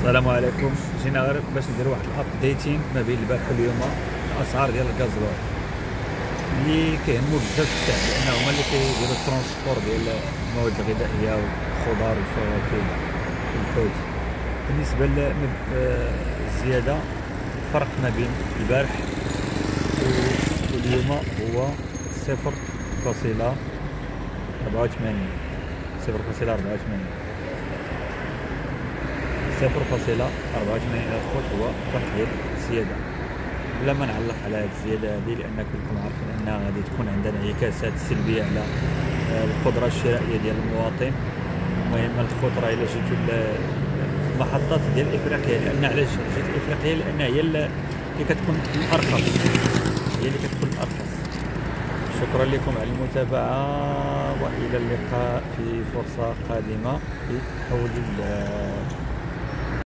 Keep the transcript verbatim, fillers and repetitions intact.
السلام عليكم. جينا غير باش نديرو واحد الابديتينغ ما بين البارح واليوم. الاسعار ديال الغازوال اللي كيهمو بزاف الشعب، لان هما اللي كيديروا الترونسبور ديال المواد الغذائيه والخضار والفواكه والحوت. بالنسبه للزياده، الفرق ما بين البارح واليوم هو صفر فاصلة أربعة وثمانين صفر فاصلة أربعة وثمانين صفر فاصلة أربعة وثمانين الخوت هو فرق ديال الزيادة. بلا ما نعلق على هذه الزيادة هذه، لأن كلكم عارفين أنها غادي تكون عندها انعكاسات سلبية على القدرة الشرائية ديال المواطن. المهم الخوت راه إلا جيتو المحطات ديال إفريقيا، لأن علاش جات إفريقيا؟ لأن هي اللي كتكون الأرخص، هي اللي كتكون الأرخص. شكرا لكم على المتابعة، وإلى اللقاء في فرصة قادمة بحول الله.